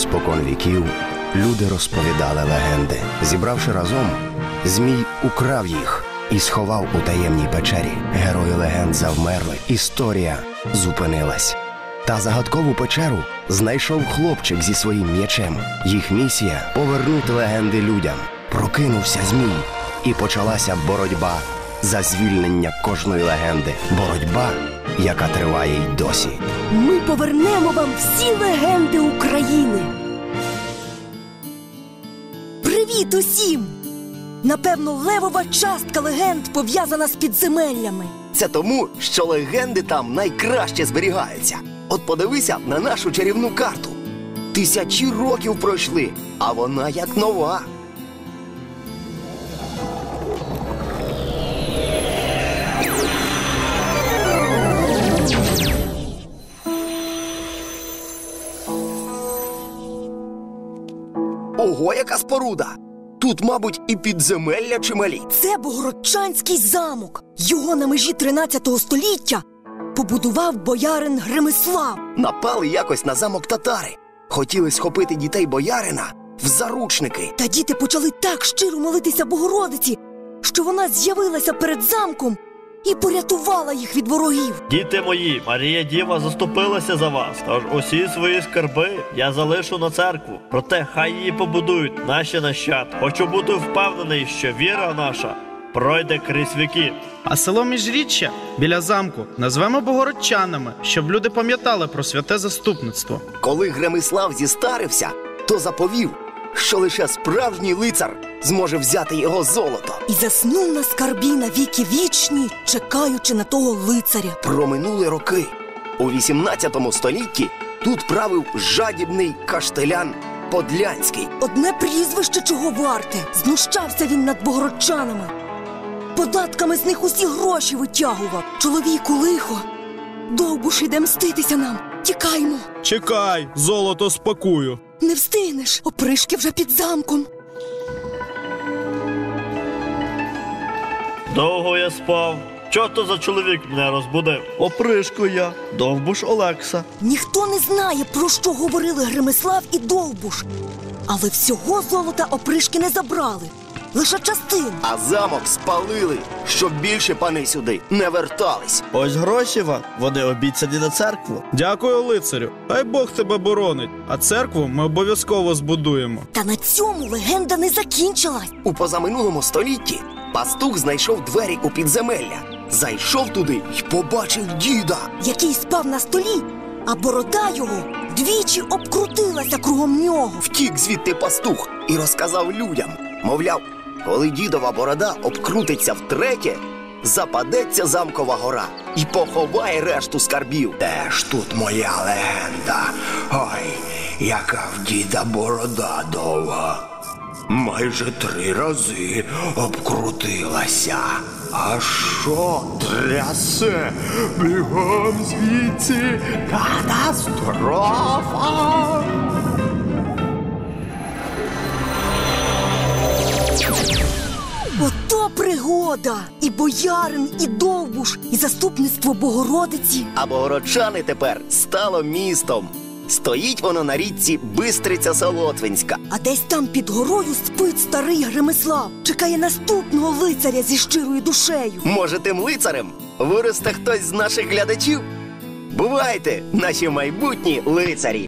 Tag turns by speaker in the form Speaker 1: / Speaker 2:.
Speaker 1: Спокон віків люди розповідали легенди. Зібравши разом, Змій украв їх і сховав у таємній печері. Герої легенд завмерли, історія зупинилась. Та загадкову печеру знайшов хлопчик зі своїм м'ячем. Їх місія – повернути легенди людям. Прокинувся Змій, і почалася боротьба за звільнення кожної легенди. Боротьба, яка триває й досі.
Speaker 2: Ми повернемо вам всі легенди України. Привіт усім! Напевно, левова частка легенд пов'язана з підземеллями.
Speaker 1: Це тому, що легенди там найкраще зберігаються. От подивися на нашу чарівну карту. Тисячі років пройшли, а вона як нова. Ого, яка споруда! Тут, мабуть, і підземелля чималі.
Speaker 2: Це Богородчанський замок. Його на межі 13 століття побудував боярин Гремислав.
Speaker 1: Напали якось на замок татари. Хотіли схопити дітей боярина в заручники.
Speaker 2: Та діти почали так щиро молитися Богородиці, що вона з'явилася перед замком і порятувала їх від ворогів.
Speaker 3: Діти мої, Марія Діва заступилася за вас, тож усі свої скарби я залишу на церкву. Проте хай її побудують наші нащадки. Хочу бути впевнений, що віра наша пройде крізь віки.
Speaker 4: А село Міжріччя біля замку назвемо Богородчанами, щоб люди пам'ятали про святе заступництво.
Speaker 1: Коли Гремислав зістарився, то заповів, що лише справжній лицар зможе взяти його золото.
Speaker 2: І заснув на скарбі на віки вічні, чекаючи на того лицаря.
Speaker 1: Проминули роки. У 18 столітті тут правив жадібний каштелян Подлянський.
Speaker 2: Одне прізвище чого варте. Знущався він над богородчанами. Податками з них усі гроші витягував. Чоловіку лихо. Довбуш іде мститися нам. Тікаймо.
Speaker 5: Чекай, золото спакую.
Speaker 2: Не встигнеш. Опришки вже під замком.
Speaker 3: Довго я спав. Чого то за чоловік мене розбудив? Опришко я, Довбуш Олекса.
Speaker 2: Ніхто не знає, про що говорили Гремислав і Довбуш. Але всього золота опришки не забрали. Лише частину.
Speaker 1: А замок спалили, щоб більше пани сюди не вертались.
Speaker 3: Ось гроші вам, вони обіцяні на церкву.
Speaker 5: Дякую, лицарю. Хай Бог тебе боронить. А церкву ми обов'язково збудуємо.
Speaker 2: Та на цьому легенда не закінчилась.
Speaker 1: У позаминулому столітті пастух знайшов двері у підземелля. Зайшов туди й побачив діда.
Speaker 2: Який спав на столі, а борода його двічі обкрутилася кругом нього.
Speaker 1: Втік звідти пастух і розказав людям. Мовляв, коли дідова борода обкрутиться втретє, западеться замкова гора і поховає решту скарбів. Де ж тут моя легенда? Ой, яка в діда борода довга. Майже 3 рази обкрутилася. А що трясе? Бігом звідси, катастрофа!
Speaker 2: Ото пригода! І боярин, і Довбуш, і заступництво Богородиці.
Speaker 1: А Богородчани тепер стало містом. Стоїть воно на річці Бистриця-Солотвинська.
Speaker 2: А десь там під горою спить старий Гремислав. Чекає наступного лицаря зі щирою душею.
Speaker 1: Може, тим лицарем виросте хтось з наших глядачів? Бувайте, наші майбутні лицарі!